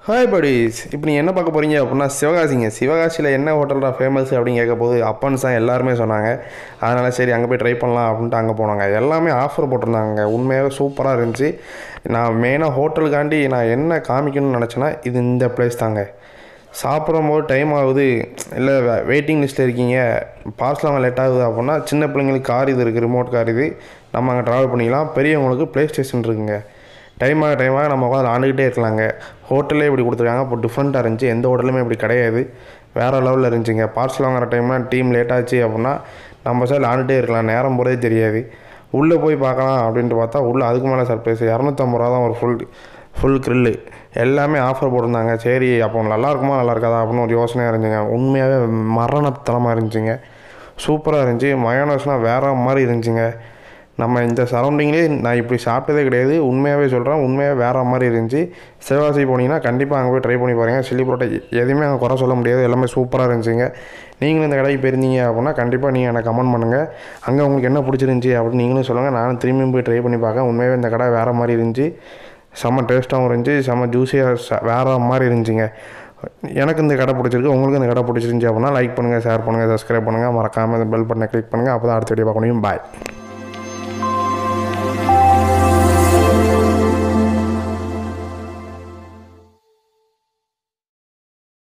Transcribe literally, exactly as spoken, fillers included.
Hi buddies. இப்போ நீ என்ன பார்க்க போறீங்க அப்படின்னா சிவகாசிங்க. சிவகாசியில் என்ன ஹோட்டல்டா ஃபேமஸ் அப்படின்னு கேட்க போது அப்பன்ஸ் தான் எல்லாருமே சொன்னாங்க. அதனால் சரி அங்கே போய் ட்ரை பண்ணலாம் அப்படின்ட்டு அங்கே போனாங்க. எல்லாமே ஆஃபர் போட்டிருந்தாங்க. உண்மையாகவே சூப்பராக இருந்துச்சு. நான் மெயினாக ஹோட்டலுக்காண்டி நான் என்ன காமிக்கணும்னு நினச்சேன்னா இது இந்த பிளேஸ் தாங்க. சாப்பிடும்போது டைம் ஆகுது, இல்லை வெயிட்டிங் லிஸ்ட்டில் இருக்கீங்க, பார்சலாக லேட் ஆகுது அப்படின்னா சின்ன பிள்ளைங்களுக்கு கார் இது இருக்குது, ரிமோட் கார் இது, நம்ம அங்கே ட்ராவல் பண்ணிக்கலாம். பெரியவங்களுக்கு ப்ளே ஸ்டேஷன் இருக்குங்க. டைமாக டைமாக நம்ம உட்காந்து ஆண்டுக்கிட்டே இருக்கலாங்க. ஹோட்டலே இப்படி கொடுத்துருக்காங்க. இப்போ டிஃப்ரெண்ட்டாக இருந்துச்சு. எந்த ஹோட்டலுமே இப்படி கிடையாது. வேறு லெவலில் இருந்துச்சுங்க. பார்சல் வாங்குற டைம்லாம் டீம் லேட் ஆச்சு அப்படின்னா நம்ம சார் ஆண்டுகிட்டே இருக்கலாம். நேரம் போகிறதே தெரியாது. உள்ளே போய் பார்க்கலாம் அப்படின்ட்டு பார்த்தா உள்ளே அதுக்கு மேலே சர்ப்ரைஸ். இரநூத்தம்பது ரூபா தான் ஒரு ஃபுல் ஃபுல் க்ரில்லு. எல்லாமே ஆஃபர் போட்டிருந்தாங்க. சரி அப்போ நல்லா இருக்குமா நல்லா இருக்காதா அப்படின்னு ஒரு யோசனையாக இருந்துச்சுங்க. உண்மையாகவே மரணத்தனமாக இருந்துச்சுங்க. சூப்பராக இருந்துச்சு. மயோனஸ்னால் வேறு மாதிரி இருந்துச்சுங்க. நம்ம இந்த சரௌண்டிங்லேயே நான் இப்படி சாப்பிட்டதே கிடையாது. உண்மையாகவே சொல்கிறேன், உண்மையாக வேறு மாதிரி இருந்துச்சு. சிவகாசி போனீங்கன்னா கண்டிப்பாக அங்கே போய் ட்ரை பண்ணி பாருங்கள். சில்லி பரோட்டா எதுவுமே அங்கே குறை சொல்ல முடியாது. எல்லாமே சூப்பராக இருந்துச்சுங்க. நீங்களும் இந்த கடைக்கு போயிருந்தீங்க அப்படின்னா கண்டிப்பாக நீங்கள் எனக்கு கமெண்ட் பண்ணுங்கள். அங்கே உங்களுக்கு என்ன பிடிச்சிருந்துச்சி அப்படின்னு நீங்களும் சொல்லுங்கள். நானும் திரும்பியும் போய் ட்ரை பண்ணி பார்க்க. உண்மையாகவே இந்த கடை வேறு மாதிரி இருந்துச்சு. செம்ம டேஸ்ட்டாகவும் இருந்துச்சு. செம்ம ஜூஸியாக வேறு மாதிரி இருந்துச்சுங்க. எனக்கு இந்த கடை பிடிச்சிருக்கு. உங்களுக்கு இந்த கடை பிடிச்சிருந்துச்சி அப்படின்னா லைக் பண்ணுங்கள், ஷேர் பண்ணுங்கள், சப்ஸ்கிரைப் பண்ணுங்கள். மறக்காமல் இந்த பெல் பட்டனை கிளிக் பண்ணுங்கள். அப்போ தான் அடுத்த வீடியோ பார்க்க முடியும். பாய்.